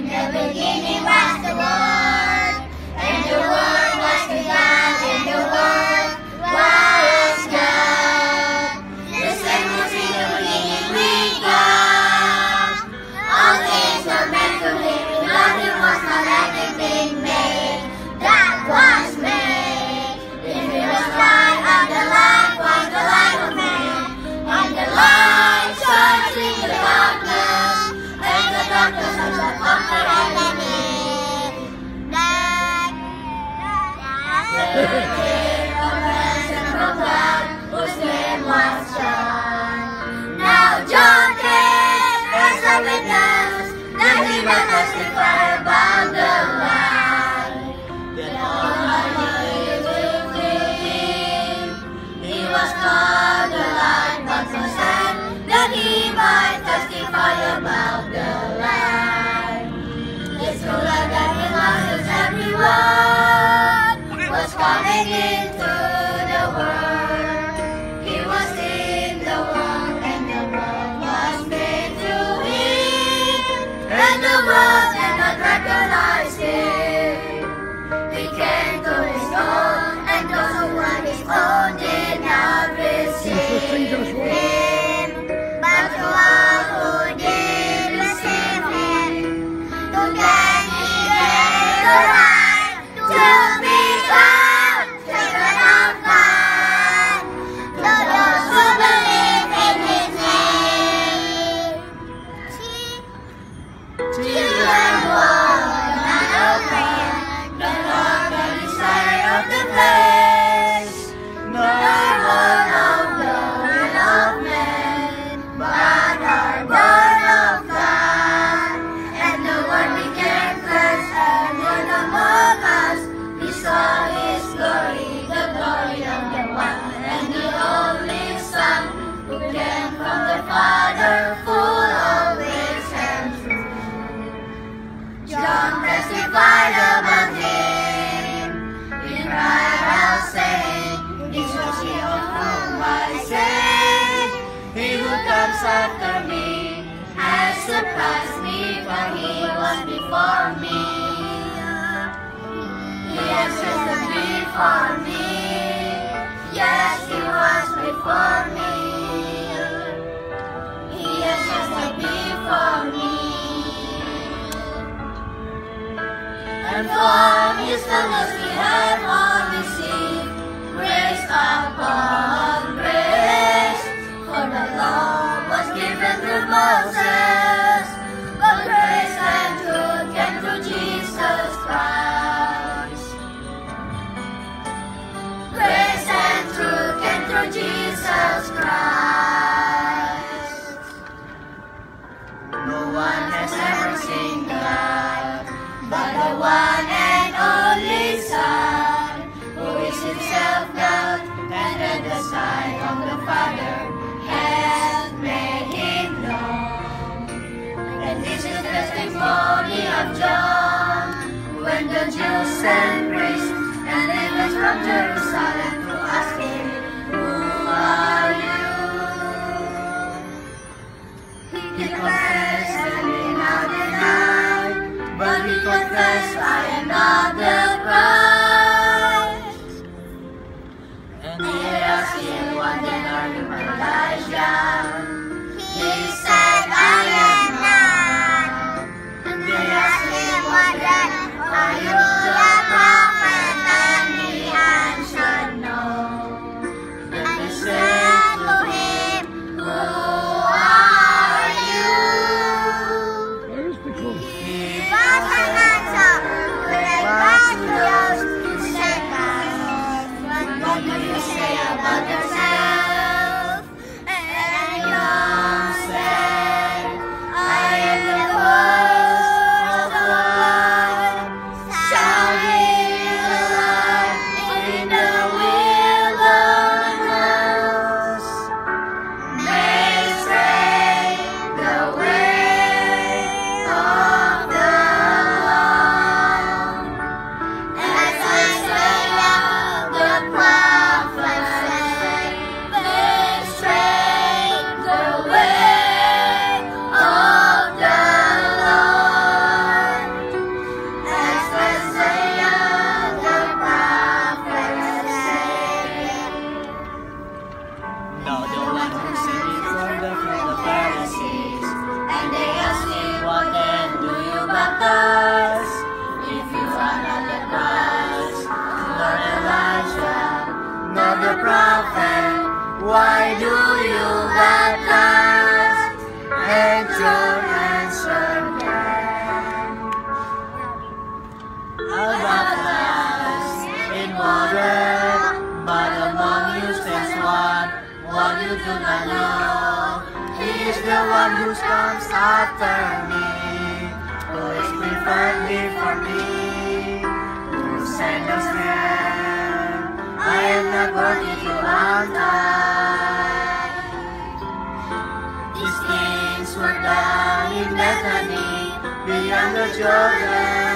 the beginning was the Word, and the Word was with God, and the Word was God. The same was in the beginning with God. All things were meant to Him, without Him was not anything made that was made. In Him was light, and the light was the light of man, and the light shines in the darkness, and the darkness has not comprehend it. There came a messenger from God, whose name was John. Now John came as a witness, that he might testify about the light. That all might believe in him. He was called the light, but was sent that he might testify about the light. It's true that he loves everyone was coming into the world. He was in the world, and the world was made through him, and the world did not recognize him. He came to his own, and those who were his own did not receive him. But to all who did receive him, to them he gave the right to become children of God, to those who believe in his name. Children born not of man, nor of the desire of the flesh, nor born of the will of man, but are born of God. And the Word became flesh and dwelt among us. We saw his glory, the glory of the one and the only Son, who came from the Father, full of grace and truth. John testified about him, he cried out saying, this was he of whom I say, he who comes after me has surpassed me, for he was before me. He existed before me, yes, he was before me. He existed before me. And from his fullness we have all received grace upon grace. For the law was given through Moses, but grace and truth came through Jesus Christ. Grace and truth came through Jesus Christ. No one has ever seen God, but the one and only Son. thou the one who sent me from the Pharisees. And they asked him, what then do you baptize? If you are not the Christ, nor Elijah, nor the prophet, why do you baptize? And John answered them, I baptize in water, but among you stands one you do not know. He is the one who comes after me, who is preferred before me, whose sandals them I am not worthy to untie. These things were done in Bethany, beyond the Jordan,